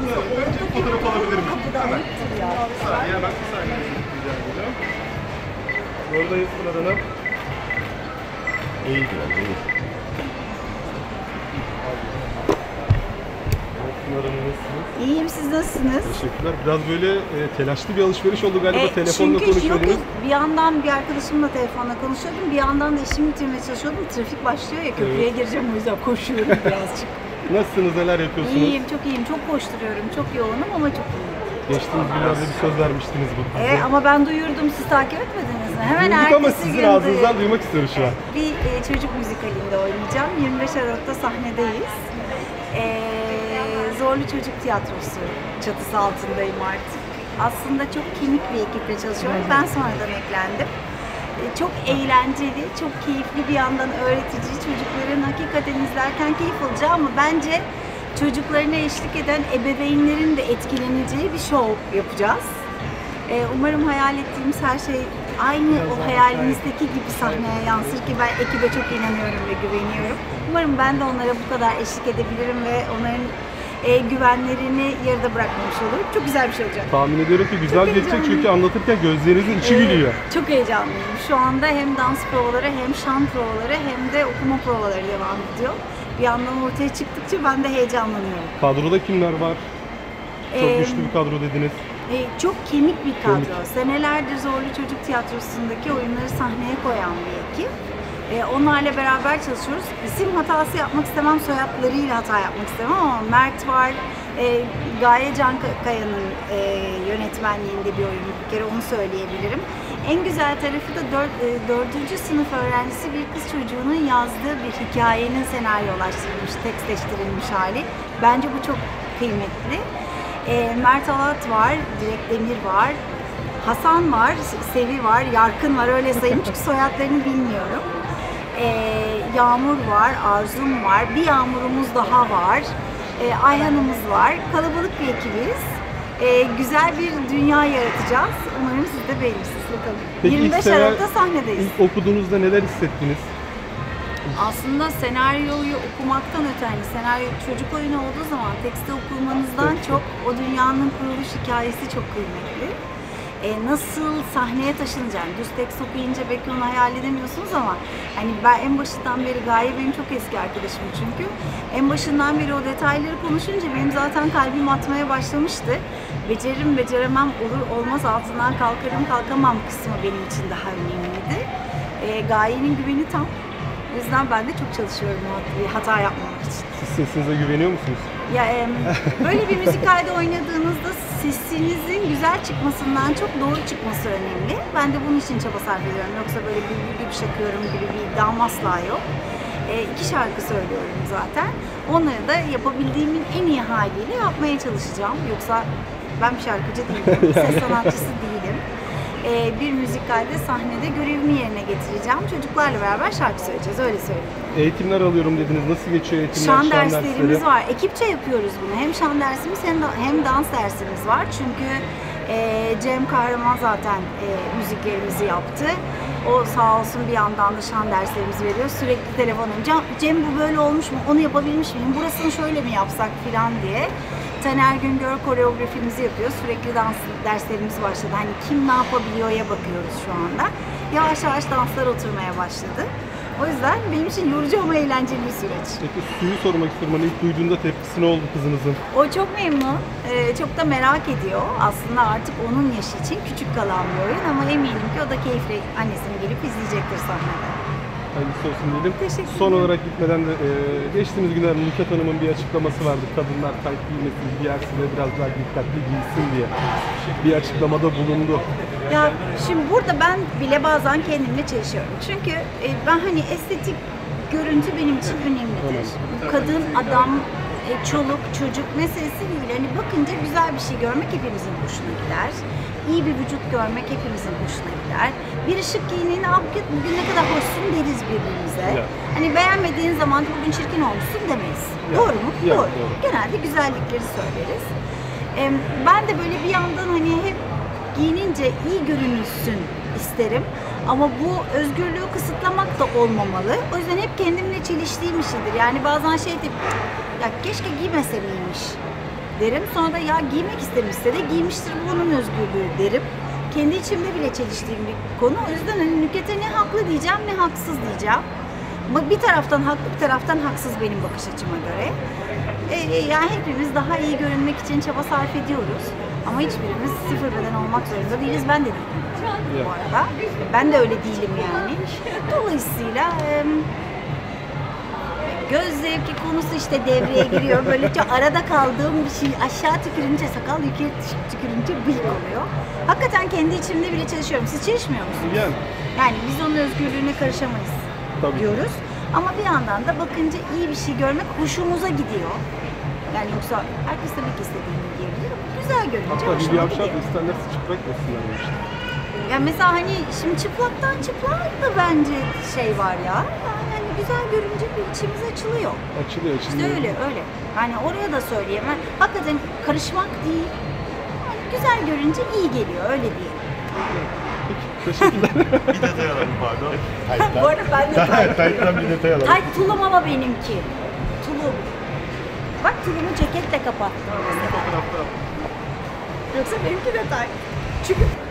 Önce fotoğraf alabilir miyim? Hemen. Bir saniye, hemen bir saniye. Rica ediyorum. Buradayız Pınar Hanım. İyi biraz, iyi. Pınar Hanım nasılsınız? İyiyim, siz nasılsınız? Teşekkürler. Biraz böyle telaşlı bir alışveriş oldu galiba, telefonla konuşuyordunuz. Çünkü bir yandan bir arkadaşımla telefonla konuşuyordum, bir yandan da işimi bitirmeye çalışıyordum. Trafik başlıyor ya, köprüye gireceğim, o yüzden koşuyorum birazcık. Nasılsınız, neler yapıyorsunuz? İyiyim, çok iyiyim, çok koşturuyorum, çok yoğunum ama çok iyiyim. Geçtiğimiz günlerde bir söz vermiştiniz bu diziye. Ama ben duyurdum, siz takip etmediniz mi? Hemen Duyduk ertesi ama sizin gün ağzınızdan duymak istiyoruz şu an. Bir çocuk müzikalinde oynayacağım. 25 Aralık'ta sahnedeyiz. Zorlu Çocuk Tiyatrosu çatısı altındayım artık. Aslında çok kemik bir ekiple çalışıyorum. Ben sonradan eklendim. Çok eğlenceli, çok keyifli, bir yandan öğretici, çocukların hakikaten izlerken keyif alacağı ama bence çocuklarına eşlik eden ebeveynlerin de etkileneceği bir show yapacağız. Umarım hayal ettiğimiz her şey aynı o hayalimizdeki gibi sahneye yansır ki ben ekibe çok inanıyorum ve güveniyorum. Umarım ben de onlara bu kadar eşlik edebilirim ve onların güvenlerini yarıda bırakmamış olurum. Çok güzel bir şey olacak. Tahmin ediyorum ki güzel geçecek çünkü anlatırken gözlerinizin içi gülüyor. Çok heyecanlıyım. Şu anda hem dans provaları hem şan provaları hem de okuma provaları devam ediyor. Bir yandan ortaya çıktıkça ben de heyecanlanıyorum. Kadroda kimler var? Çok güçlü bir kadro dediniz. Çok kemik bir kadro. Senelerdir Zorlu Çocuk Tiyatrosu'ndaki oyunları sahneye koyan bir ekip. Onlarla beraber çalışıyoruz. İsim hatası yapmak istemem, soyadlarıyla hata yapmak istemem ama Mert var, Gaye Cankaya'nın yönetmenliğinde bir oyun, bir kere onu söyleyebilirim. En güzel tarafı da 4. sınıf öğrencisi bir kız çocuğunun yazdığı bir hikayenin senaryolaştırılmış, tekstleştirilmiş hali. Bence bu çok kıymetli. Mert Alat var, Dilek Demir var, Hasan var, Sevi var, Yarkın var, öyle sayayım çünkü soyadlarını bilmiyorum. Yağmur var, Arzum var, bir Yağmur'umuz daha var, Ayhan'ımız var. Kalabalık bir ekibiz. Güzel bir dünya yaratacağız. Umarım siz de beğenirsiniz. Bakalım. Peki 25 Aralık'ta sahnedeyiz. İlk okuduğunuzda neler hissettiniz? Aslında senaryoyu okumaktan öte, hani senaryo çocuk oyunu olduğu zaman tekste okumanızdan çok o dünyanın kuruluş hikayesi çok kıymetli. Nasıl sahneye taşınacağını, düz tekst okuyunca belki onu hayal edemiyorsunuz ama hani ben en başından beri, Gaye benim çok eski arkadaşım çünkü, en başından beri o detayları konuşunca benim zaten kalbim atmaya başlamıştı. Beceririm, beceremem, olur olmaz, altından kalkarım, kalkamam kısmı benim için daha önemliydi. Gaye'nin güveni tam. O yüzden ben de çok çalışıyorum hata yapmamak için. Siz sesinize güveniyor musunuz? Böyle bir müzikalde oynadığınızda sesinizin güzel çıkmasından çok doğru çıkması önemli. Ben de bunun için çaba sarf ediyorum. Yoksa böyle bülbül gibi şakıyorum gibi bir iddiam asla yok. 2 şarkı söylüyorum zaten. Onları da yapabildiğimin en iyi haliyle yapmaya çalışacağım. Yoksa ben bir şarkıcı değilim, ses sanatçısı değilim. Bir müzikalde sahnede görevimi yerine getireceğim. Çocuklarla beraber şarkı söyleyeceğiz, öyle söyleyeyim. Eğitimler alıyorum dediniz. Nasıl geçiyor eğitimler? Şan derslerimiz var. Ekipçe yapıyoruz bunu. Hem şan dersimiz hem dans dersimiz var. Çünkü Cem Kahraman zaten müziklerimizi yaptı. O sağ olsun bir yandan da şan derslerimizi veriyor. Sürekli telefonum, Cem bu böyle olmuş mu? Onu yapabilmiş miyim? Burasını şöyle mi yapsak filan diye. Taner Güngör koreografimizi yapıyor. Sürekli dans derslerimiz başladı. Hani kim ne yapabiliyor'ya bakıyoruz şu anda. Yavaş yavaş danslar oturmaya başladı. O yüzden benim için yorucu ama eğlenceli bir süreç. Peki suyu sormak istiyorum. Hani ilk duyduğunda tepkisi ne oldu kızınızın? O çok memnun. Çok da merak ediyor. Aslında artık onun yaşı için küçük kalan bir oyun ama eminim ki o da keyifle annesini gelip izleyecektir sahnede. Hayırlısı olsun dedim. Teşekkür Son ederim. olarak gitmeden de geçtiğimiz günlerde Nükhet Hanım'ın bir açıklaması vardı. Kadınlar tayt giymesin, giyerse de biraz daha dikkatli giysin diye bir açıklamada bulundu. Ya şimdi burada ben bile bazen kendimle çelişiyorum. Çünkü ben hani estetik görüntü benim için önemlidir. Kadın, adam, çoluk, çocuk meselesi değil. Hani bakınca güzel bir şey görmek hepimizin hoşuna gider. İyi bir vücut görmek hepimizin hoşuna gider. Biri şık giyindiğinde bugün ne kadar hoşsun deriz birbirimize. Ya. Hani beğenmediğin zaman bugün çirkin olmuşsun demeyiz. Ya. Doğru mu? Ya, doğru. doğru. Genelde güzellikleri söyleriz. Ben de böyle bir yandan hani hep giyinince iyi görünülsün isterim. Ama bu özgürlüğü kısıtlamak da olmamalı. O yüzden hep kendimle çeliştiğim bir şeydir. Yani bazen şey deyip, ya keşke giymese miymiş derim. Sonra da ya giymek istemişse de giymiştir, bu onun özgürlüğü derim. Kendi içimde bile çeliştiğim bir konu. O yüzden hani Nükhet'e ne haklı diyeceğim ne haksız diyeceğim. Ama bir taraftan haklı, bir taraftan haksız benim bakış açıma göre. Yani hepimiz daha iyi görünmek için çaba sarf ediyoruz. Ama hiçbirimiz sıfır beden olmak zorunda değiliz. Ben de değilim bu arada. Ben de öyle değilim yani. Dolayısıyla göz zevki konusu işte devreye giriyor. Böylece arada kaldığım bir şey, aşağı tükürünce sakal, yukarı tükürünce bıyık oluyor. Hakikaten kendi içimde bile çalışıyorum. Siz çalışmıyor musunuz? Yani biz onun özgürlüğüne karışamayız diyoruz. Ama bir yandan da bakınca iyi bir şey görmek hoşumuza gidiyor. Yani yoksa herkes tabii ki istediğini giyebilir ama güzel görünce Hatta hoşuma Hülya Avşar gidiyor. da isterlerse çıplak olsunlar demişti. Ya mesela hani şimdi çıplaktan çıplak da bence şey var ya. Yani hani güzel görünce bir içimiz açılıyor. Açılıyor. İşte öyle. Yani oraya da söyleyemem. Hakikaten karışmak değil. Yani güzel görünce iyi geliyor, öyle diyelim. Teşekkürler. Bir detay alalım pardon. Bu arada ben de Tayt'tan bir detay alalım. Tayt tulum ama benimki. Tulum. Bak tulumu ceketle kapattım. Yoksa benimki de tayt. Çünkü